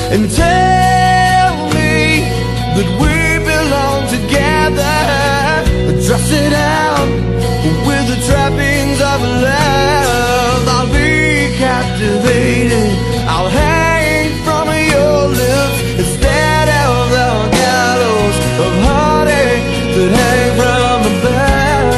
and tell me that we belong together. Dress it out with the trappings of love. I'll be captivated, I'll hang from your lips instead of the gallows of heartache that hang from above.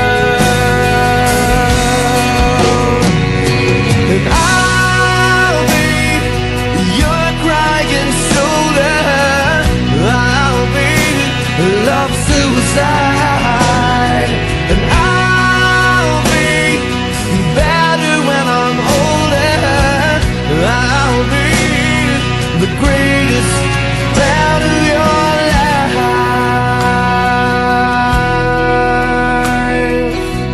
And I'll be your crying shoulder, I'll be love suicide, and I'll be better when I'm older. I'll be the greatest part of your life.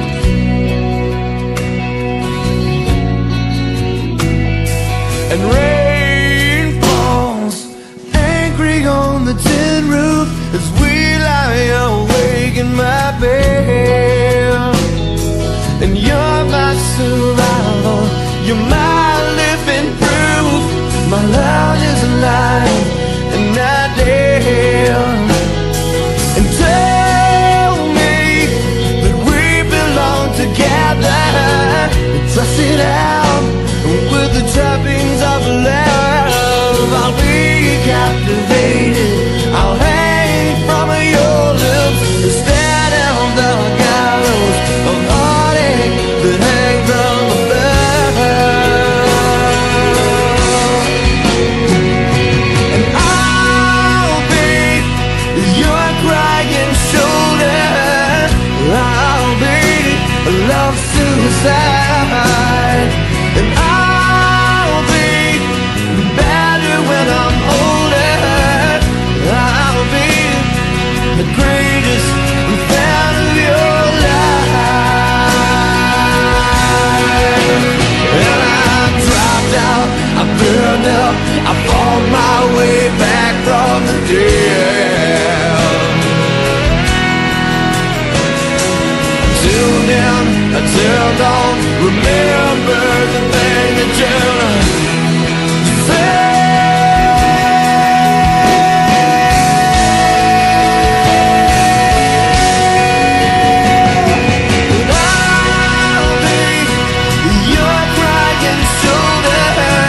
And rain falls angry on the tin roof as we lie awake in my bed. And you're my survival, you're my living proof. My love is alive and not dead. And tell me that we belong together. Dress it out with the trappings of love. I'll be captivated, I'll hang from your lips instead of the gallows of heartache that hang from above. And I'll be your crying shoulder, I'll be love suicide, and I'll be better when I'm older. I'll be the greatest fan of your life. And I dropped out, I burned up, I fought my way back from the dead. Tuned in, I turned on, remember the thing that you said.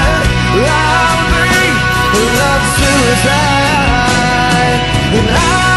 Suicide, and